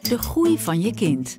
De groei van je kind.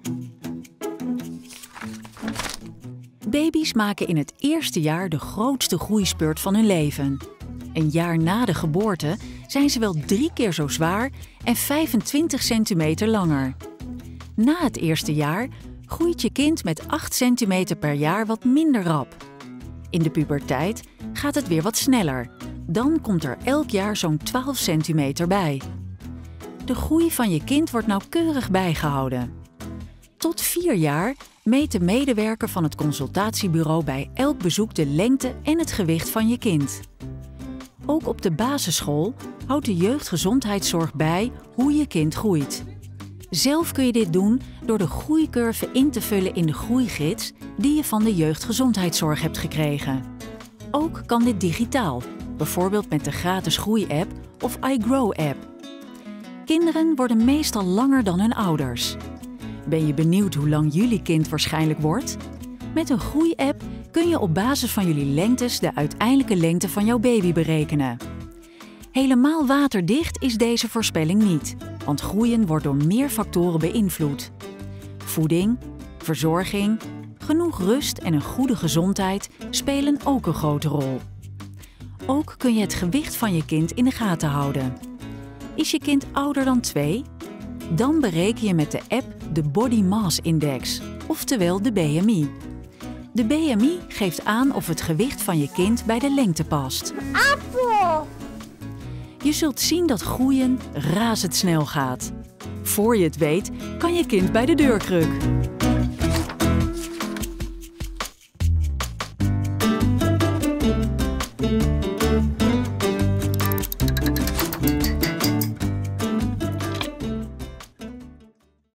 Baby's maken in het eerste jaar de grootste groeispurt van hun leven. Een jaar na de geboorte zijn ze wel 3 keer zo zwaar en 25 centimeter langer. Na het eerste jaar groeit je kind met 8 centimeter per jaar wat minder rap. In de puberteit gaat het weer wat sneller. Dan komt er elk jaar zo'n 12 centimeter bij. De groei van je kind wordt nauwkeurig bijgehouden. Tot 4 jaar meet de medewerker van het consultatiebureau bij elk bezoek de lengte en het gewicht van je kind. Ook op de basisschool houdt de jeugdgezondheidszorg bij hoe je kind groeit. Zelf kun je dit doen door de groeicurve in te vullen in de groeigids die je van de jeugdgezondheidszorg hebt gekregen. Ook kan dit digitaal, bijvoorbeeld met de gratis groei-app of iGrow-app. Kinderen worden meestal langer dan hun ouders. Ben je benieuwd hoe lang jullie kind waarschijnlijk wordt? Met een groei-app kun je op basis van jullie lengtes de uiteindelijke lengte van jouw baby berekenen. Helemaal waterdicht is deze voorspelling niet, want groeien wordt door meer factoren beïnvloed. Voeding, verzorging, genoeg rust en een goede gezondheid spelen ook een grote rol. Ook kun je het gewicht van je kind in de gaten houden. Is je kind ouder dan 2? Dan bereken je met de app de Body Mass Index, oftewel de BMI. De BMI geeft aan of het gewicht van je kind bij de lengte past. Appel! Je zult zien dat groeien razendsnel gaat. Voor je het weet kan je kind bij de deur kruk.